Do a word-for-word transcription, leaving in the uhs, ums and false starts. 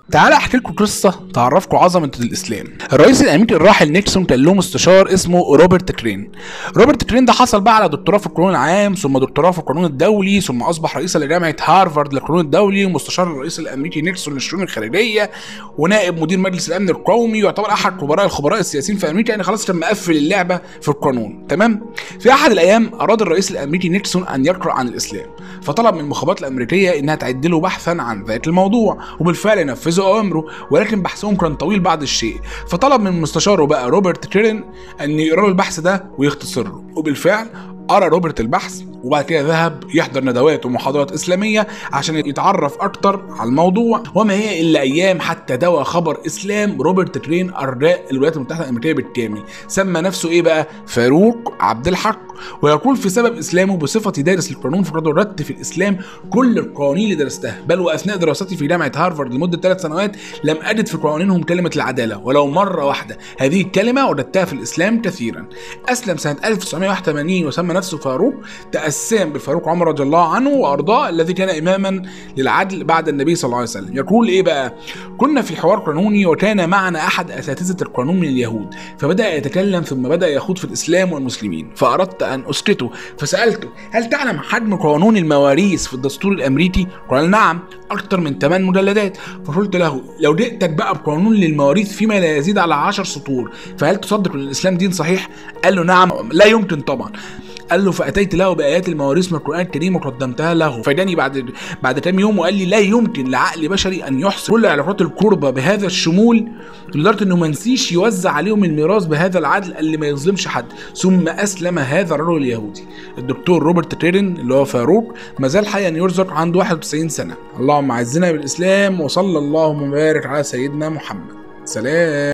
تعال احكي لكم قصه تعرفكم عظمه الاسلام. الرئيس الامريكي الراحل نيكسون كان له مستشار اسمه روبرت كرين. روبرت كرين ده حصل بقى على دكتوراه في القانون العام، ثم دكتوراه في القانون الدولي، ثم اصبح رئيسا لجامعه هارفارد للقانون الدولي، ومستشار الرئيس الامريكي نيكسون للشؤون الخارجيه، ونائب مدير مجلس الامن القومي، ويعتبر احد كبراء الخبراء السياسيين في امريكا. يعني خلاص كان مقفل اللعبه في القانون، تمام. في احد الايام اراد الرئيس الامريكي نيكسون ان يقرا عن الاسلام، فطلب من المخابرات الامريكيه انها تعد له بحثا عن ذات الموضوع، وبالفعل نفذوا اوامره، ولكن بحثهم كان طويل بعض الشيء. فطلب من مستشاره بقى روبرت كيرن ان يقرا له البحث ده ويختصره، وبالفعل قرا روبرت البحث، وبعد كده ذهب يحضر ندوات ومحاضرات اسلاميه عشان يتعرف اكتر على الموضوع. وما هي الا ايام حتى دوى خبر اسلام روبرت كرين ارجاء الولايات المتحده الامريكيه بالكامل. سمى نفسه ايه بقى؟ فاروق عبد الحق. ويقول في سبب اسلامه بصفتي دارس للقانون فقد دردت في الاسلام كل القوانين اللي درستها، بل واثناء دراستي في جامعه هارفارد لمده ثلاث سنوات لم اجد في قوانينهم كلمه العداله ولو مره واحده. هذه الكلمه وجدتها في الاسلام كثيرا. اسلم سنه ألف وتسعمائة وواحد وثمانين وسمى نفسه فاروق، تأسيا بالفاروق عمر رضي الله عنه وارضاه الذي كان اماما للعدل بعد النبي صلى الله عليه وسلم. يقول ايه بقى؟ كنا في حوار قانوني وكان معنا احد اساتذه القانون من اليهود، فبدا يتكلم ثم بدا يخوض في الاسلام والمسلمين، فاردت ان اسكته فسالته هل تعلم حجم قانون المواريث في الدستور الامريكي؟ قال نعم، اكثر من ثمان مجلدات. فقلت له لو جئتك بقى بقانون للمواريث فيما لا يزيد على عشر سطور فهل تصدق ان الاسلام دين صحيح؟ قال له نعم، لا يمكن طبعا. قال له فاتيت له بايات المواريث من القران الكريم وقدمتها له، فجاني بعد بعد كام يوم وقال لي لا يمكن لعقل بشري ان يحصر كل علاقات القربى بهذا الشمول لدرجه انه ما نسيش يوزع عليهم الميراث بهذا العدل اللي ما يظلمش حد. ثم اسلم هذا الرجل اليهودي. الدكتور روبرت كيرن اللي هو فاروق ما زال حيا يرزق عنده واحد وتسعين سنه. اللهم اعزنا بالاسلام، وصلى الله وبارك على سيدنا محمد. سلام.